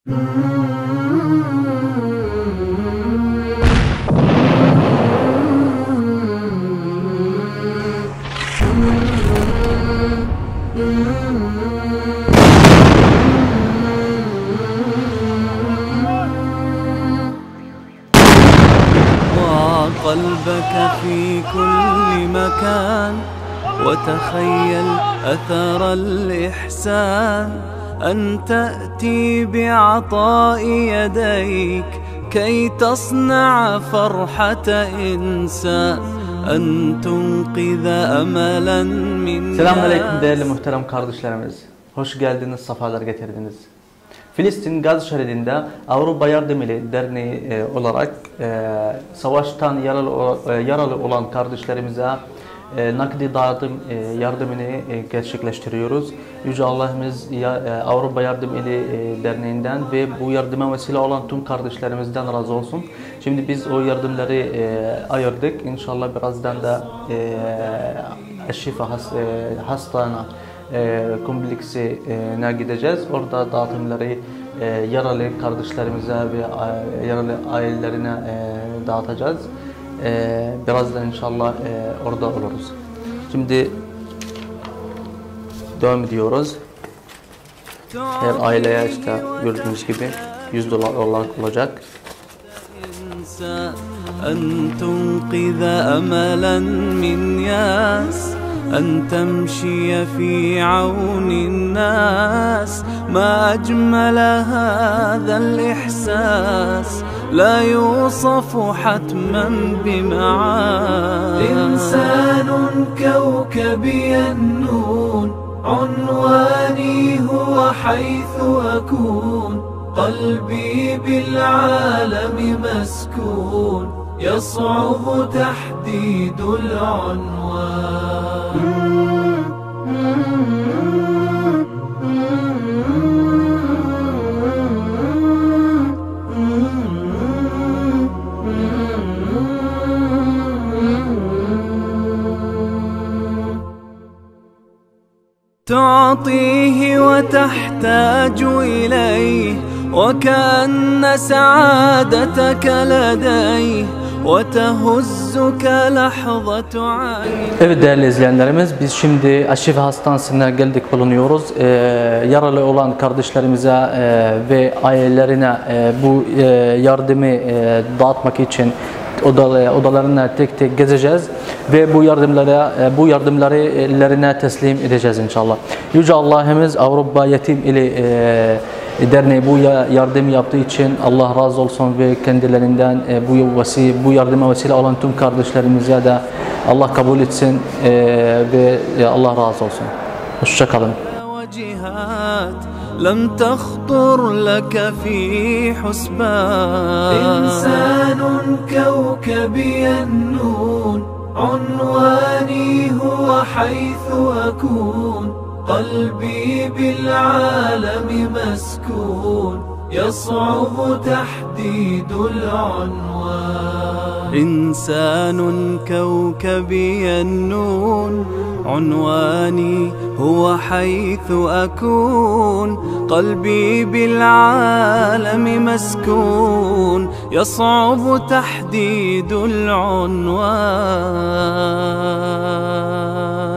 قلبك في كل مكان وتخيل أثر الإحسان، أن تأتي بعطاء يديك كي تصنع فرحة إنسان، أن تنقذ أملا من. Selamünaleyküm değerli muhterem kardeşlerimiz. Hoş geldiniz, sefalar getirdiniz. Filistin Gazze şeridinde Avrupa Yardım Eli Derneği olarak savaştan yaralı olan kardeşlerimize nakdi dağıtım yardımını gerçekleştiriyoruz. Yüce Allah'ımız Avrupa Yardım Eli Derneği'nden ve bu yardıma vesile olan tüm kardeşlerimizden razı olsun. Şimdi biz o yardımları ayırdık. İnşallah birazdan da Şifa Hastane kompleksine gideceğiz. Orada dağıtımları yaralı kardeşlerimize ve yaralı ailelerine dağıtacağız. Birazdan inşallah orada oluruz. Şimdi devam ediyoruz. Her aileye işte gördüğünüz gibi $100 olarak olacak. أن تنقذ أملا من ياس، أن تمشي في عون الناس، ما أجمل هذا الإحساس لا يوصف حتما بمعاني. إنسان كوكبي النون، عنواني هو حيث أكون، قلبي بالعالم مسكون، يصعب تحديد العنوان. تعطيه وتحتاج إليه، وكأن سعادتك لديه، وتهزك لحظة عين. Evet değerli izleyenlerimiz, biz şimdi Şifa Hastanesi'ne geldik bulunuyoruz. Yaralı olan kardeşlerimize ve ailelerine bu yardımı dağıtmak için odalarına tek tek gezeceğiz ve bu yardımları ellerine teslim edeceğiz inşallah. Yüce Allah'ımız Avrupa Yetim Eli Derneği bu yardım yaptığı için Allah razı olsun ve kendilerinden bu yardıma vesile olan tüm kardeşlerimize de Allah kabul etsin ve Allah razı olsun. Hoşça kalın. لم تخطر لك في حسبان. إنسان كوكبي النون، عنواني هو حيث أكون، قلبي بالعالم مسكون، يصعب تحديد العنوان. إنسان كوكبي النون، عنواني هو حيث أكون، قلبي بالعالم مسكون، يصعب تحديد العنوان.